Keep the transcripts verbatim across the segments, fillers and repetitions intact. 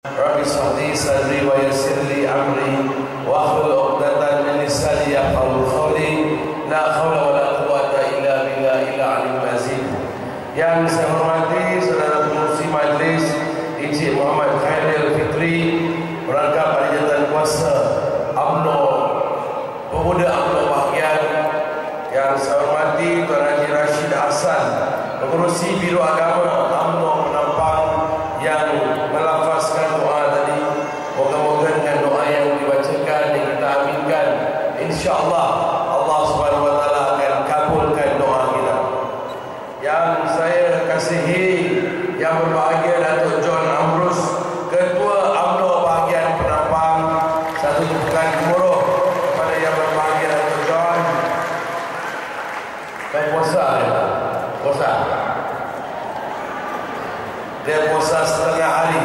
Rabbi sahli sadri wa yassirli amri wa hlul 'uqdatam min lisani yafqahu qawli. La haula wa la quwwata illa billahil aliyyil azim. Yang saya hormati saudara pengurusi majlis Encik Muhammad Khairil Fitri, merangkap Panitia Kuasa U M N O, Pemuda U M N O bahagian. Yang saya hormati Tuan Haji Rashid Hasan, pengurusi Biro Agama U M N O Penampang, yang melafazkan doa tadi. Moga-moga dengan doa yang dibacakan dan kita aminkan, insya-Allah Allah Subhanahu wa taala akan kabulkan doa kita. Yang saya kasihi, yang berbahagia Datuk Jun Ketua U M N O bahagian Penampang, satu tepukan gemuruh kepada yang berbahagia Datuk Jun. Kan puasa ya? Puasa. Dia puasa setengah hari.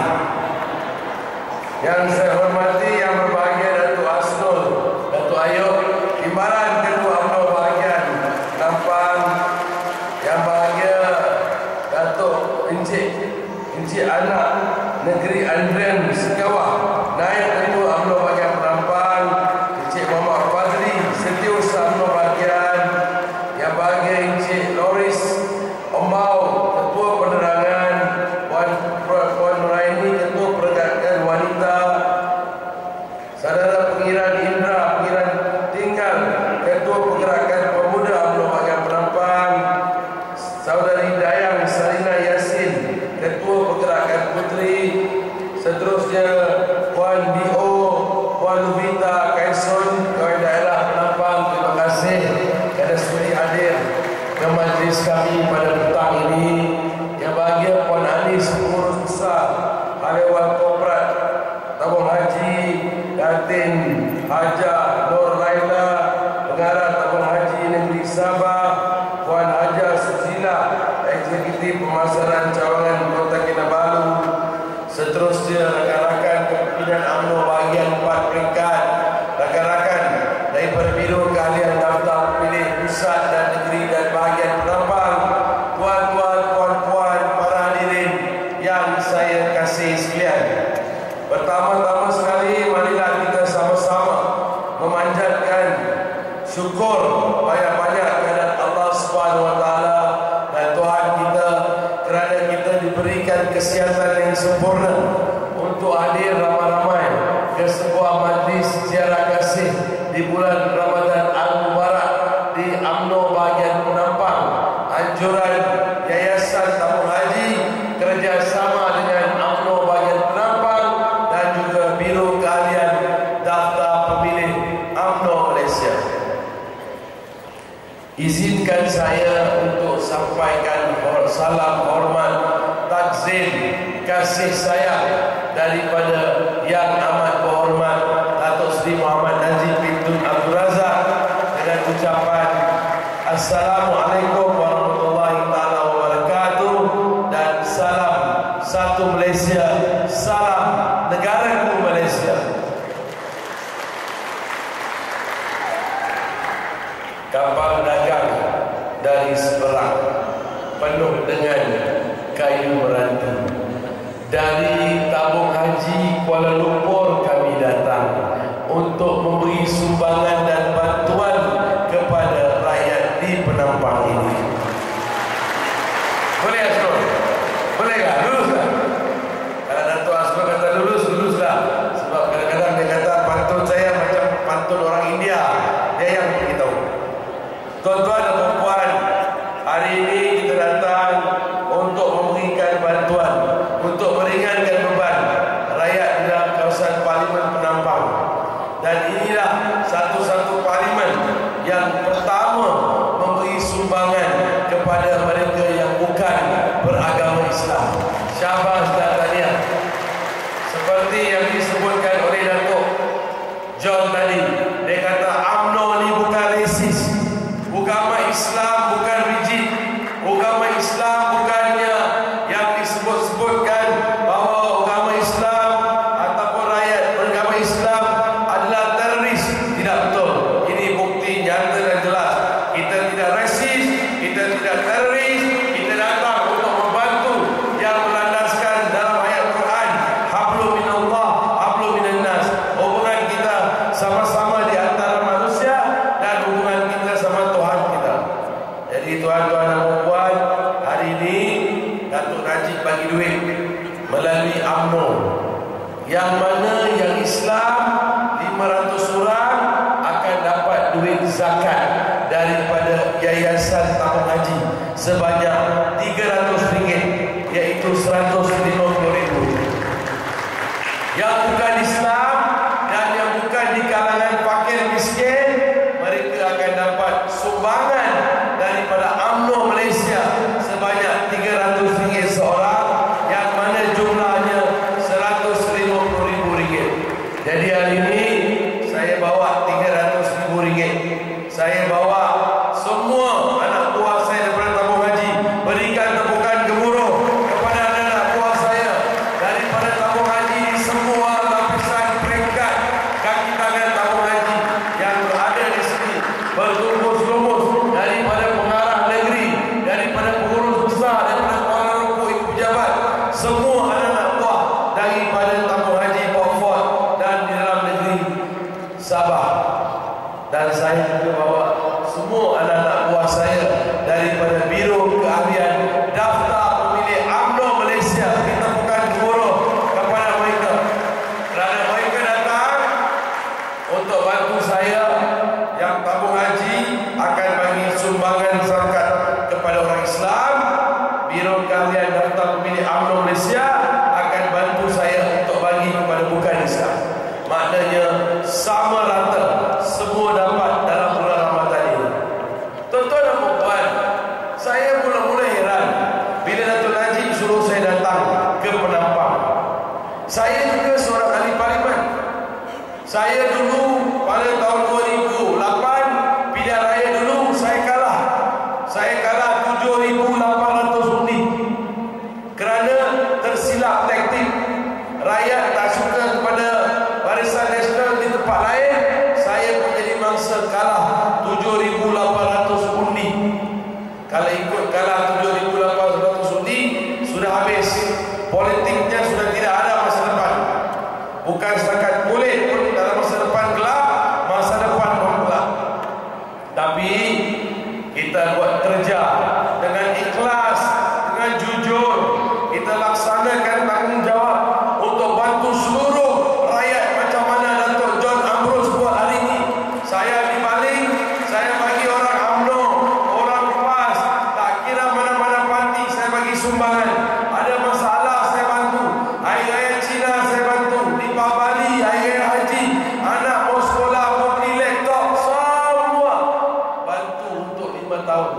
Yang saya hormati yang berbahagia Datuk Asnul, Datuk Ayub, Timbalan Ketua U M N O bahagian Penampang. Yang bahagia Datuk Encik Encik Anak Negeri Andren Sekawah, Naib Ketua U M N O bahagian Penampang. Encik Muhammad Fazli, Setiausaha U M N O bahagian. Yang bahagia Encik Loris Ombau, Ketua Penerangan. Puan Nuraini, Ketua Pergerakan Wanita. Saudara Pengiran Indra, Pengiran Tinggal, Ketua Pergerakan Pemuda U M N O bahagian Penampang. Saudari Dayang Salina Yasin, Ketua Pergerakan Puteri. Seterusnya Puan D O, Puan Luvita Kaison, Kawan Daerah Penampang. Terima kasih kerana sudi hadir ke majlis kami pada petang ini. Yang bahagia Puan Anis, Pengurus Besar Hariwan Korporat Tabung Haji, Datin Haja Nur Laila, Pengarah Tabung Haji Negeri Sabah, Puan Haja Susila, Eksekutif Pemasaran Cawangan Kota Kinabalu. Seterusnya rakan-rakan kepimpinan U M N O bahagian empat peringkat, rakan-rakan daripada Biro Keahlian Daftar Pemilih Pusat dan Negeri dan bahagian Penampang, tuan-tuan, puan-puan, para hadirin yang saya kasih sekalian. Pertama-tama sekali, marilah kita sama-sama memanjatkan syukur banyak-banyak kepada Allah Subhanahu wa taala dan Tuhan kita kerana kita diberikan kesihatan yang sempurna untuk hadir ramai-ramai ke sebuah majlis ziarah kasih di bulan Ramadan Al-Mubarak di U M N O bahagian Penampang. Anjuran Yayasan Tabung Haji kerjasama dengan U M N O bahagian Penampang dan juga Biro Keahlian Daftar Pemilih U M N O Malaysia. Izinkan saya untuk sampaikan salam hormat, takzim, kasih sayang daripada Yang Amat Berhormat Datuk Seri Muhammad Najib bin Abdul Razak dengan ucapan Assalamualaikum warahmatullahi taala wabarakatuh dan salam satu Malaysia, salam negaraku Malaysia. Kapal dagang dari seberang penuh dengan kayu meranti. Dari Tabung Haji Kuala Lumpur kami datang untuk memberi sumbangan dan bantuan kepada rakyat di Penampang ini. Boleh Asrul? Boleh tak? Lulus tak? Kalau Datuk Asrul kata lulus, luluslah. Sebab kadang-kadang dia kata pantun saya macam pantun orang India. Dia yang beritahu. Tuan-tuan dan puan, hari ini kita datang untuk memberikan bantuan, untuk meringankan beban rakyat di dalam kawasan Parlimen Penampang. Dan inilah satu-satu parlimen yang pertama memberi sumbangan kepada mereka yang bukan beragama Islam. Syabas dan tahniah. Seperti yang disebutkan oleh Datuk Jun tadi, dia kata U M N O ni bukan resis. Agama Islam bukan rigid. Agama Islam bukannya yang disebut-sebutkan bahawa agama Islam ataupun rakyat beragama Islam adalah teroris. Tidak betul. Ini bukti nyata dan jelas. Kita tidak resis, kita tidak teroris. Kita datang untuk membantu yang berlandaskan dalam ayat Quran, hablum minallah yang mana yang Islam lima ratus orang akan dapat duit zakat daripada yayasan tabung haji sebanyak tiga ratus ringgit, iaitu seratus lima puluh ribu. Yang bukan Islam dan yang bukan di kalangan fakir miskin, mereka akan dapat sumbangan daripada U M N O Malaysia sebanyak tiga ratus ringgit seorang, yang mana jumlahnya seratus lima puluh ribu ringgit. Jadi hari ini saya bawa tiga ratus ribu ringgit. Saya bawa semua anak buah saya daripada tabung haji. Berikan tepukan gemuruh kepada anak buah saya daripada tabung haji di semua lapisan peringkat kaki tangan tabung haji yang berada di sini, bertumpus-tumpus, daripada pengarah negeri, daripada pengurus besar, daripada Kuala Lumpur, ibu pejabat, semua anak-anak buah daripada tabung haji Beaufort dan di dalam negeri Sabah. Dan saya juga bawa semua anak-anak buah saya daripada Biro Keahlian Daftar Pemilih U M N O Malaysia. Kita bukan gemuruh kepada mereka kerana mereka datang untuk bantu saya yang tabung haji akan bagi sumbangan zakat kepada orang Islam. Biro Keahlian Daftar Pemilih U M N O Malaysia akan bantu saya untuk bagi kepada bukan Islam. Maknanya sama rata, semua dapat dalam bulan Ramadan ini. Tuan-tuan dan puan, saya mula-mula heran bila Datuk Najib suruh saya datang ke Penampang. Saya juga seorang ahli parlimen. Saya dulu pada tahun dua ribu lapan pilihan raya dulu saya kalah. Saya kalah tujuh ribu lapan ratus undi kerana tersilap taktik. Rakyat tak suka kepada Barisan Nasional di tempat lain, saya pun jadi mangsa kalah tujuh ribu lapan ratus undi. Kalau ikut kalah tujuh ribu lapan ratus undi, sudah habis. Politiknya sudah tidak ada masa depan. Bukan setakat kulit pun dalam masa depan gelap, masa depan pun gelap. Tapi kita buat kerja dengan ikhlas, dengan jujur. Kita laksanakan tanggungjawab untuk bantu seluruh rakyat macam mana Datuk John buat hari ini. Saya dibaling, saya bagi orang U M N O, orang PAS, tak kira mana-mana parti, saya bagi sumbangan. Ada masalah saya bantu. Hari Raya Cina saya bantu. Di Bali, Hari Raya Haji, anak mau sekolah, mau beli laptop, semua bantu untuk lima tahun.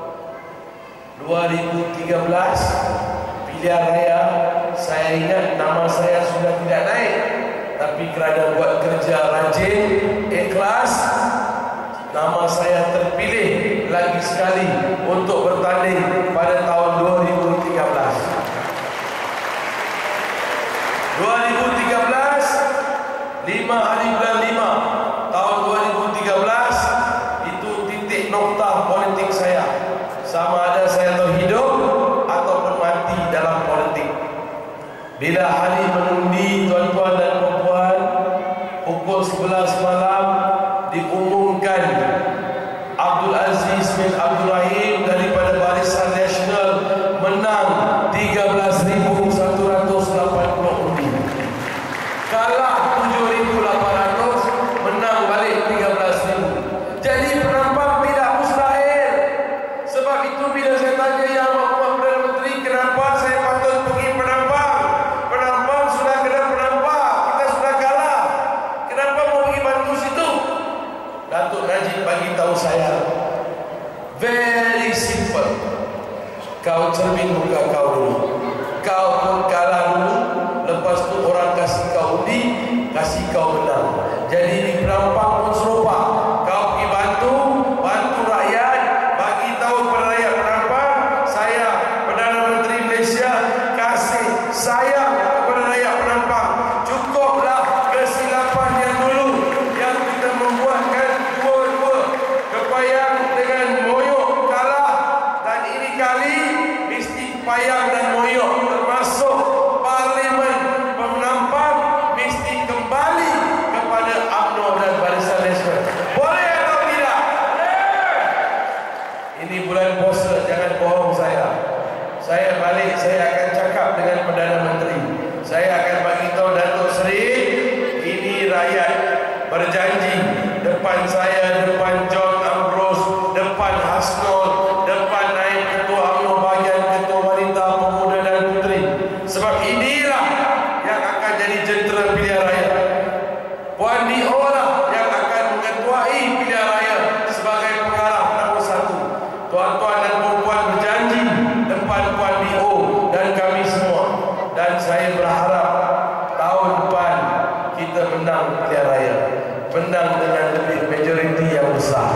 dua ribu tiga belas pilihan raya, saya ingat nama saya sudah tidak naik, tapi kerana buat kerja rajin, ikhlas, nama saya terpilih lagi sekali untuk bertanding pada tahun dua ribu tiga belas. dua ribu tiga belas, lima hari bulan lima tahun dua ribu tiga belas, itu titik nokta politik saya. Sama ada saya terhidup ataupun mati dalam politik. Bila hari mengundi, tuan-tuan dan puan-puan, pukul sebelas malam diumumkan Abdul Aziz bin Abdul Rahim daripada Barisan Nasional menang tiga belas ribu satu ratus lapan puluh undi. Kalah tujuh ribu lapan ratus, menang balik tiga belas ribu. Jadi Penampang tidak mustahil. Sebab itu bila saya tanya Yang Amat Perdana Menteri, kenapa saya patut pergi Penampang? Penampang sudah kena penampak, kita sudah kalah. Kenapa mau pergi bantu situ? Datuk Najib bagi tahu saya, very simple. Kau cermin muka kau dulu. Kau pun kalah dulu, lepas tu orang kasih kau undi, kasih kau menang. Jadi di Penampang pun serupa. Kau pergi bantu, bantu rakyat, bagi tahu kepada rakyat Penampang, saya Perdana Menteri Malaysia kasih sayang kepada rakyat Penampang. Cukuplah kesilapan yang dulu yang kita membuatkan dua-dua kepayang dengan moyok kalah, dan ini kali mesti kepayang dan moyok termasuk Parlimen Penampang mesti kembali depan saya, depan John Ambrose, depan Hasnul, depan naib ketua UMNO bahagian ketua wanita, pemuda dan puteri. Sebab inilah yang akan jadi jentera pilihan raya. Puan D O lah yang akan mengetuai pilihan raya sebagai pengarah nombor satu. Tuan-tuan dan puan-puan berjanji depan Puan D O dan kami semua. Dan saya berharap tahun depan kita menang pilihan raya, menang dengan lebih majoriti yang besar.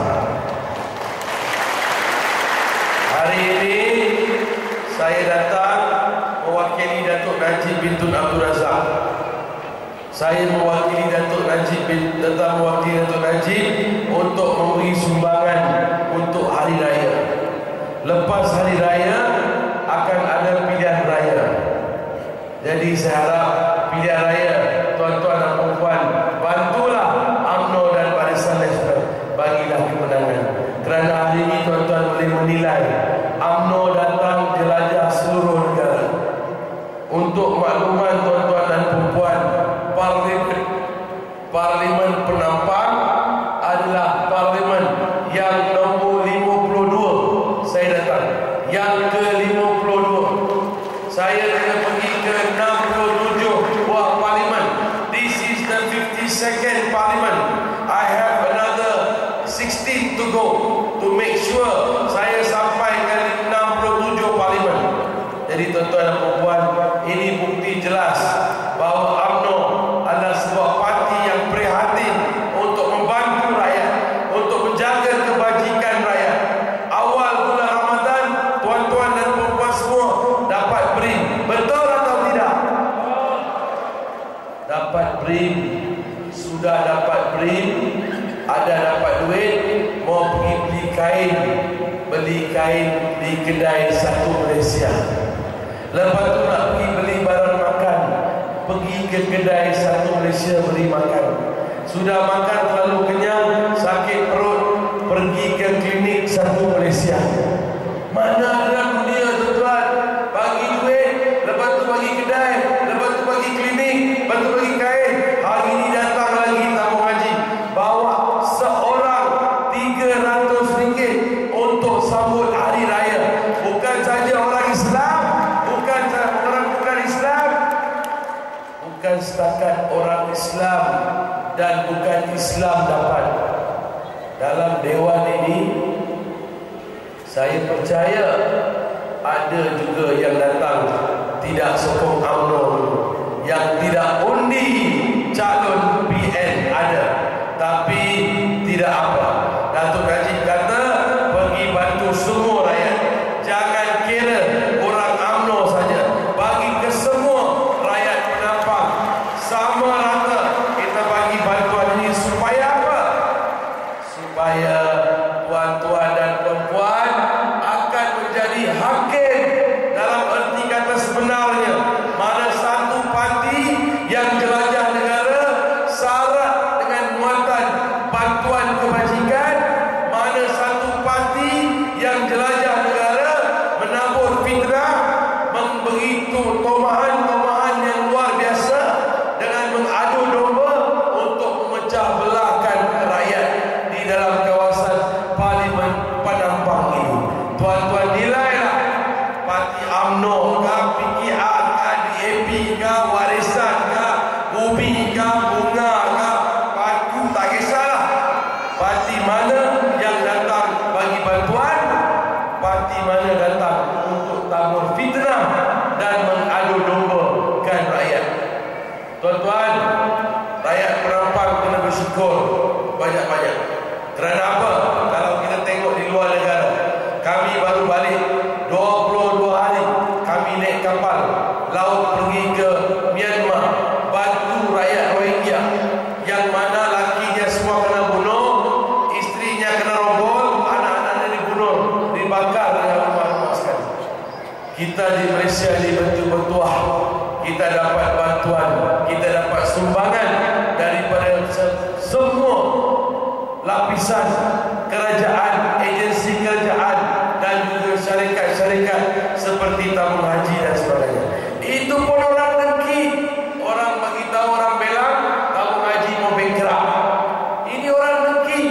Hari ini saya datang mewakili Datuk Najib bin Tun Abdul Razak. Saya mewakili Datuk Najib bin datang mewakili Datuk Najib untuk memberi sumbangan untuk hari raya. Lepas hari raya akan ada pilihan raya. Jadi saya harap pilihan raya tuan-tuan dan puan-puan bantulah UMNO dan Barisan Nasional, bagilah kemenangan. Kerana hari ini tuan-tuan boleh menilai UMNO datang jelajah seluruh negara. Untuk makluman tuan-tuan dan puan-puan, Parlimen Parlimen Penampang adalah parlimen yang nombor lima puluh dua. Saya datang yang ke lima puluh dua. Saya kena pergi ke enam puluh tujuh buah parlimen. This is the fifty-second parliament. I have another sixteen to go to make sure saya sampai ke enam puluh tujuh parlimen. Jadi tuan-tuan dan puan-puan, ini bukti jelas bahawa UMNO adalah sebuah parti yang prihatin untuk membantu rakyat, untuk menjaga kebajikan rakyat. Awal bulan Ramadan, tuan-tuan dan puan-puan semua dapat beri. Betul atau tidak? Dapat beri. Sudah dapat beri, ada dapat duit, mau pergi beli kain, beli kain di kedai satu Malaysia. Lepas tu nak pergi beli barang makan, pergi ke kedai satu Malaysia beli makan. Sudah makan terlalu kenyang, sakit perut, pergi ke klinik satu Malaysia. Mana ada dunia tuan-tuan? Bagi duit, lepas tu bagi kedai, lepas tu bagi klinik, lepas tu bagi kain. Hari ini datang lagi tabung haji, bawa seorang tiga ratus ringgit untuk sambut hari raya. Bukan saja orang Islam, bukan orang bukan Islam, bukan setakat orang Islam dan bukan Islam dapat. Dalam dewan ini saya percaya ada juga yang datang tidak sokong UMNO, yang tidak undi calon P N ada, tapi tidak apa. Datuk Najib kata pergi bantu semua rakyat, jangan kira orang UMNO saja, bagi ke semua rakyat Penampang sama rata. Kita bagi bantuan ini supaya apa? Supaya tuan-tuan dan perempuan akan menjadi hakim dalam erti kata sebenarnya. Mana satu parti yang jelajah negara syarat dengan muatan bantuan kebajikan, mana satu parti yang jelajah negara menabur fitnah, memberi tomahan-tomahan yang luar biasa dengan mengadu domba untuk memecah belahkan rakyat di dalam kawasan Parlimen Penampang ini. Tuan-tuan nilailah parti UMNO kah, P K R kah, D A P kah, Warisan kah, U B I kah, Bunga kah, Paku, tak kisahlah parti mana yang datang bagi bantuan, parti mana datang untuk tabur fitnah dan mengadu dombakan rakyat. Tuan-tuan, rakyat Penampang kena bersyukur banyak-banyak. Kerana apa? Kalau kita tengok di luar negara, kami baru balik dua puluh dua hari, kami naik kapal laut pergi ke Myanmar, bantu rakyat Rohingya yang mana lakinya semua kena bunuh, isterinya kena rogol, anak-anaknya dibunuh, dibakar dengan rumah-rumah sekali. Kita di Malaysia dibantu bertuah, kita dapat bantuan, kita dapat sumbangan daripada semua lapisan kerajaan, agensi kerajaan dan juga syarikat-syarikat seperti tabung haji dan sebagainya. Itu pun orang dengki, orang bagi tahu orang belang tabung haji mau bankrupt. Ini orang dengki.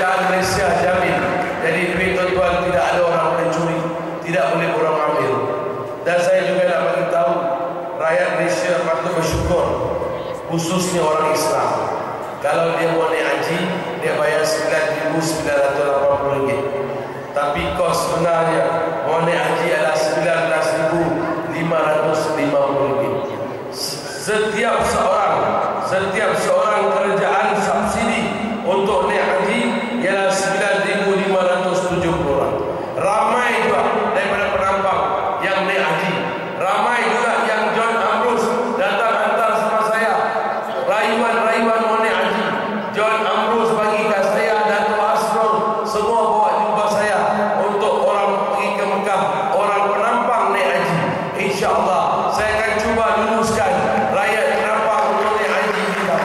kerajaan Malaysia jamin. Jadi duit tuan-tuan tidak ada orang boleh curi, tidak boleh orang ambil. Dan saya juga nak bagi tahu rakyat Malaysia patut bersyukur, khususnya orang Islam. Kalau dia mau naik haji, dia bayar sembilan ribu sembilan ratus lapan puluh ringgit. Tapi kos sebenarnya mau naik haji adalah sembilan belas ribu lima ratus lima puluh ringgit. Setiap seorang, setiap seorang kerajaan subsidi untuk naik haji ialah sembilan ribu lima ratus tujuh puluh orang. Ramai juga daripada penampang yang naik haji. Ramai juga yang John Ambrus datang hantar sama saya rayuan-rayuan mau naik haji. John Ambrus bagi kat saya, Dato' Asrul semua bawa jumpa saya untuk orang pergi ke Mekah, orang penampang naik haji. InsyaAllah saya akan cuba luluskan rakyat penampang untuk naik haji kita.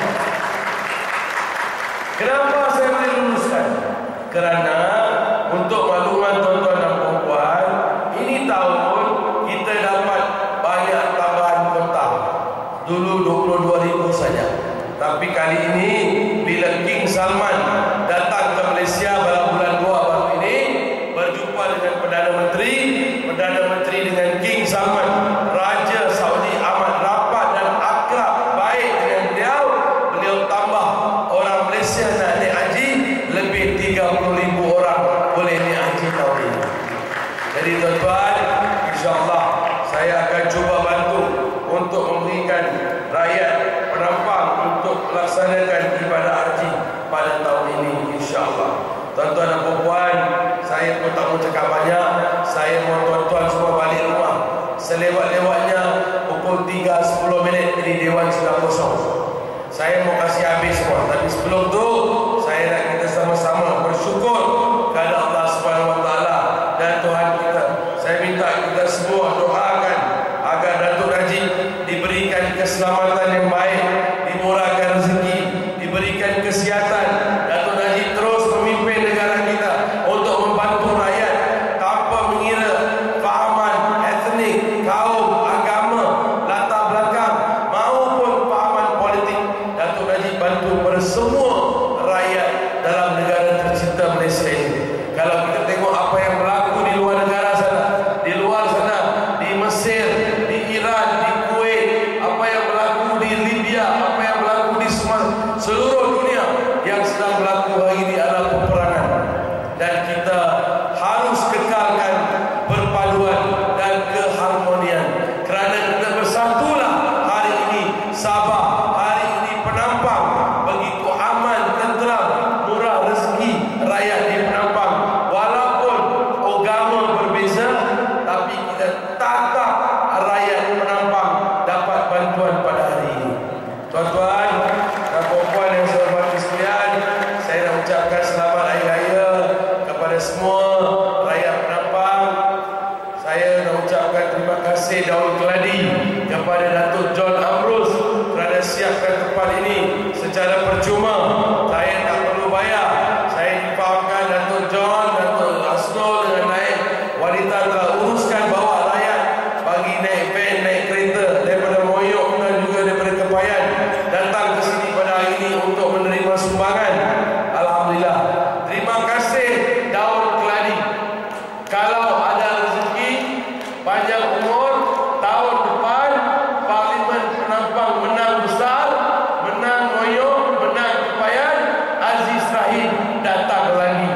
Kenapa saya boleh luluskan? Kerana untuk makluman tuan-tuan dan puan-puan, ini tahun kita dapat banyak tambahan kota. Dulu dua puluh dua ribu saja. Tapi kali ini bila King Salman datang ke Malaysia pada bulan dua baru ini, berjumpa dengan Perdana Menteri, Perdana Menteri dengan King Salman, Raja Saudi amat rapat dan akrab baik dengan beliau. Beliau tambah orang Malaysia nak naik haji lebih tiga puluh ribu orang boleh naik haji tahun ini. Jadi tuan-tuan, insyaAllah saya akan cuba bantu untuk memberikan rakyat penampang untuk melaksanakan ibadah haji pada tahun ini, insyaAllah. Tuan-tuan dan puan-puan, saya pun tak mau cakap banyak. Saya mau tuan-tuan semua balik rumah selewat-lewatnya pukul tiga sepuluh minit ini Dewan sudah kosong. Saya mau kasih habis semua, tapi sebelum tu saya nak kita sama-sama bersyukur kepada Allah Subhanahu Wa Taala dan Tuhan kita. Saya minta kita semua doakan agar Datuk Najib diberikan keselamatan yang baik, dimurahkan rezeki, diberikan kesihatan. Datuk Najib terus memimpin negara kita untuk membantu rakyat tanpa mengira fahaman etnik, kaum, agama, latar belakang maupun fahaman politik. Datuk Najib bantu pada semua rakyat dalam negara tercinta Malaysia ini. Kalau kita tengok apa yang berlaku di luar negara sana, di luar sana, di Mesir, di Iran, di Kuwait, apa yang berlaku di Libya, apa yang berlaku di semua seluruh dunia yang sedang berlaku hari ini adalah peperangan. Dan kita harus kekalkan perpaduan dan keharmonian. Kerana kita bersatulah hari ini Sabah, hari ini Penampang begitu aman, tenteram, murah rezeki rakyat di Penampang. Walaupun agama berbeza, tapi kita tatap rakyat Penampang dapat bantuan pada hari ini. Tuan-tuan dan puan-puan yang saya hormati sekalian, saya nak ucapkan selamat Hari Raya kepada semua rakyat Penampang. Saya nak ucapkan terima kasih Daun Keladi kepada Datuk John Ambrus kerana siapkan tempat ini secara percuma. Saya tak perlu bayar. Saya difahamkan Datuk John, Datuk Asnol dengan naik wanita telah uruskan bawa rakyat bagi naik van, naik kereta daripada Moyok dan juga daripada Kepayan datang ke sini pada hari ini untuk menerima sumbangan. Alhamdulillah. Terima kasih Daun Keladi. Kalau ada rezeki, panjang umur, tahun depan Parlimen Penampang menang besar, menang Moyok, menang Kepayan, Aziz Rahim datang lagi.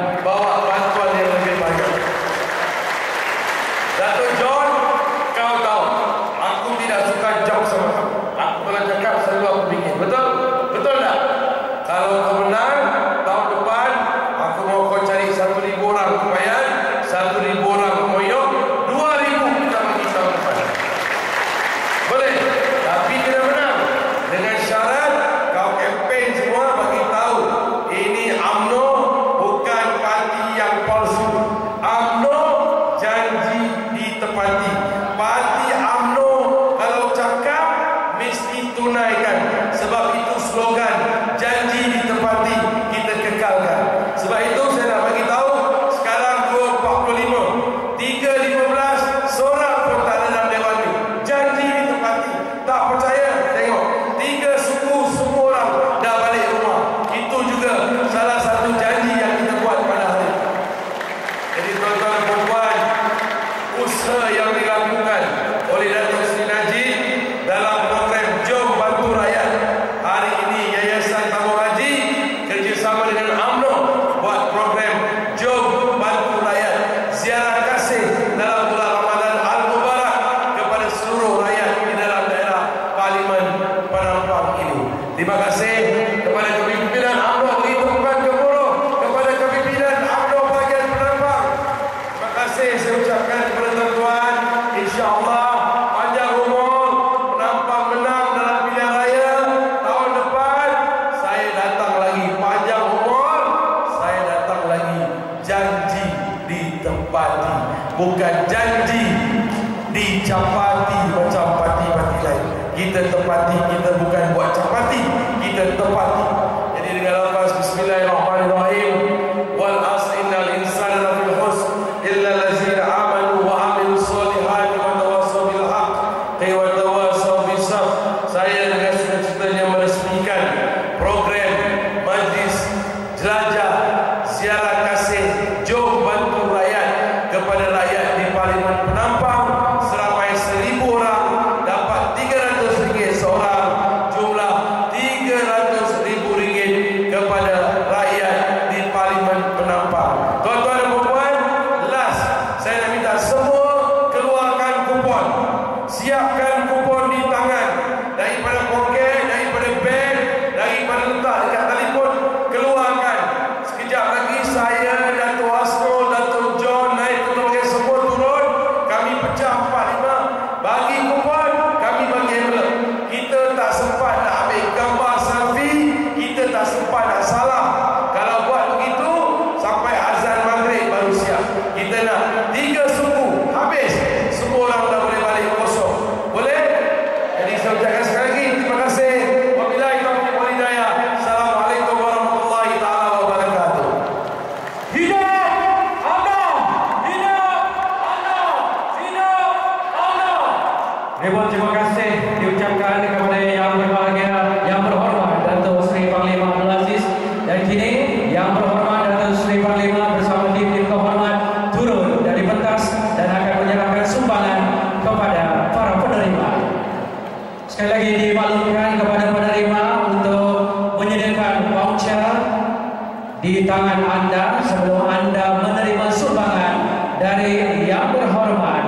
ditepati, bukan janji dicapati macam parti-parti lain. Kita tepati, kita bukan buat capati, kita tepati. Jadi dengan lafaz Bismillahirrahmanirrahim, wal asri innal insana lafi khusr illa allazina amanu wa amilus solihati wa tawassaw bil haqq wa tawassaw bis sabr. Saya dengan sukacitanya meresmikan program majlis jelajah ziarah kasih jom bantu rakyat kepada rakyat di Parlimen Penampang. Seramai seribu orang dapat tiga ratus ringgit seorang, jumlah tiga ratus ribu ringgit kepada rakyat di Parlimen Penampang. Tuan-tuan dan puan-puan, last saya nak minta semua keluarkan kupon, siapkan kupon di tangan, daripada poket, daripada beg, daripada letak dekat telefon, keluarkan. Sekejap lagi saya, Dato' Asrul, Dato' John, naik turun semua turun, kami pecah empat lima, bagi kupon, kami bagi envelope. Kita tak sempat nak ambil gambar selfie, kita tak sempat nak salam. Kalau buat begitu, sampai azan maghrib baru siap. Kita nak tiga suku, habis, semua orang dah boleh balik kosong. Boleh? Jadi saya ucapkan sekali lagi, terima kasih. Wabillahi taufiq wal hidayah. Assalamualaikum warahmatullahi taala wabarakatuh. Hidup Allah! Hidup Allah! Hidup Allah! Ribuan terima kasih diucapkan kepada yang berbahagia, yang berhormat Datuk Seri Panglima Abdul Aziz. Dan kini yang berhormat Datuk Seri Panglima bersama tim-tim kehormat turun dari pentas dan akan menyerahkan sumbangan kepada para penerima. Sekali lagi dimaklumkan kepada penerima untuk menyediakan voucher di tangan anda sebelum anda menerima sumbangan dari yang berhormat